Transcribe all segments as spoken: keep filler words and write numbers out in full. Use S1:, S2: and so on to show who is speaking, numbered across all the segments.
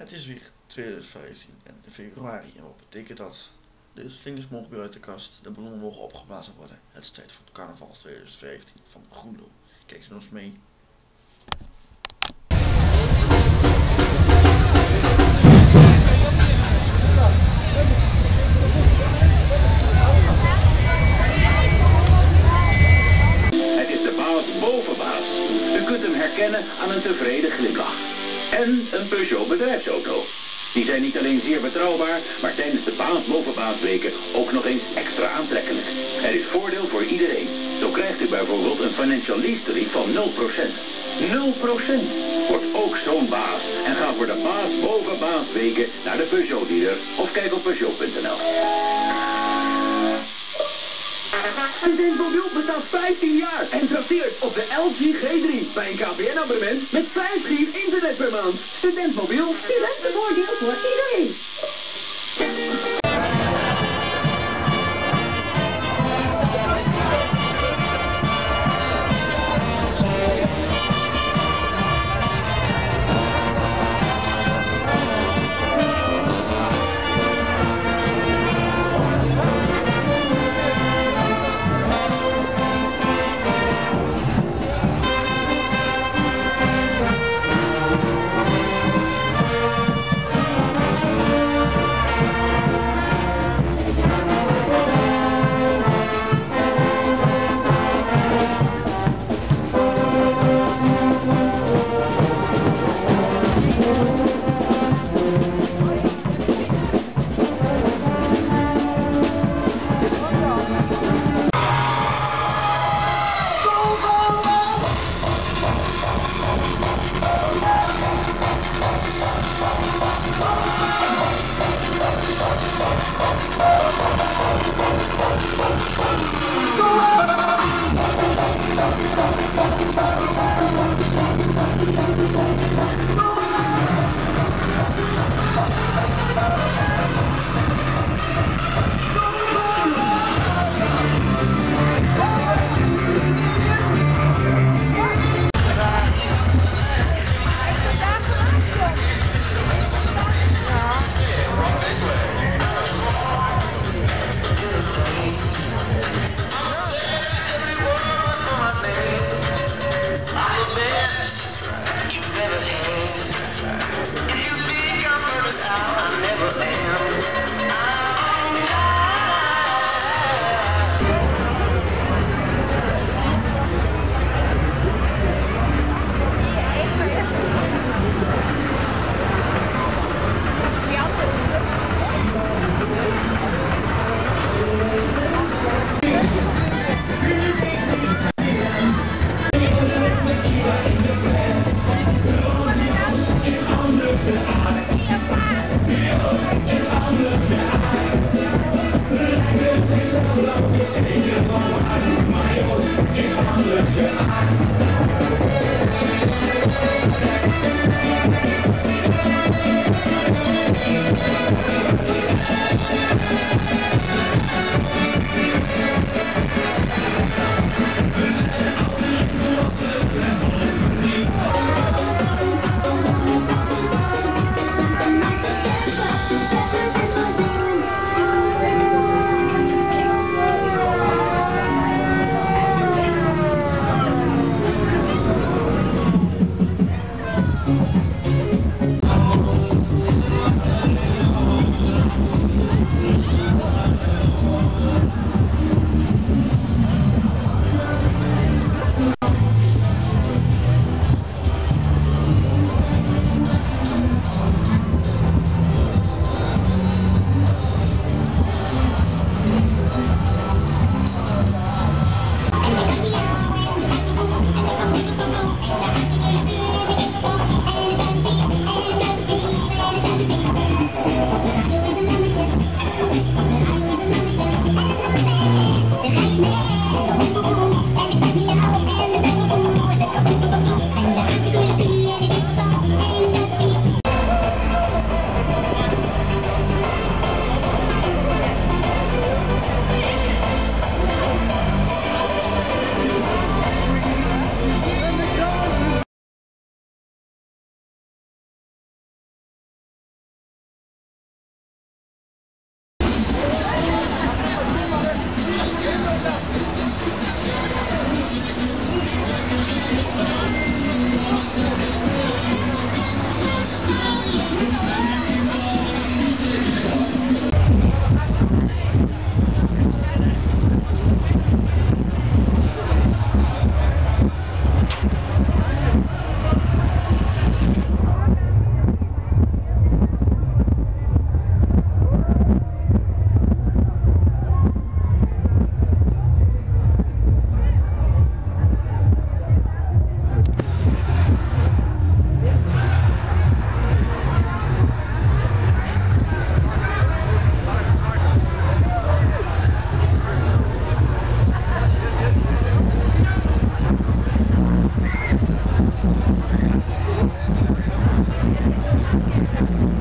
S1: Het is weer tweeduizend vijftien en februari en wat betekent dat? De slingers mogen weer uit de kast, de ballonnen mogen opgeblazen worden. Het is tijd voor het carnaval tweeduizend vijftien van Groenlo. Kijk eens ons mee.
S2: Het is de baas boven baas. U kunt hem herkennen aan een tevreden glimlach. En een Peugeot bedrijfsauto. Die zijn niet alleen zeer betrouwbaar, maar tijdens de baas boven baas weken ook nog eens extra aantrekkelijk. Er is voordeel voor iedereen. Zo krijgt u bijvoorbeeld een financial lease tarief van nul procent. nul procent! Wordt ook zo'n baas en ga voor de baas boven baas weken naar de Peugeot dealer of kijk op Peugeot punt n l.
S3: Studentmobiel bestaat vijftien jaar en trakteert op de L G G drie bij een K P N-abonnement met vijf gig internet per maand. Studentmobiel.
S4: Studentenvoordeel voor iedereen.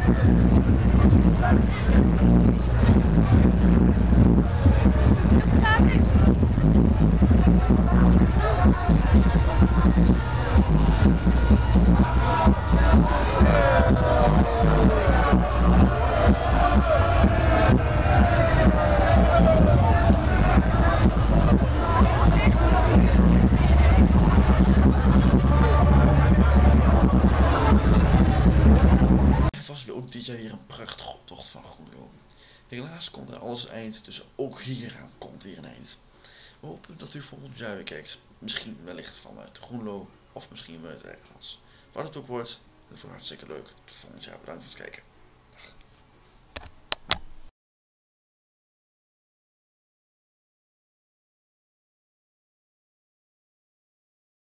S1: Was weer ook dit jaar weer een prachtige optocht van Groenlo. Helaas komt er alles eind, dus ook hieraan komt weer een eind. We hopen dat u volgend jaar weer kijkt. Misschien wellicht vanuit Groenlo of misschien vanuit ergens. Wat het ook wordt, dat wordt hartstikke leuk. Tot volgend jaar. Bedankt voor het kijken.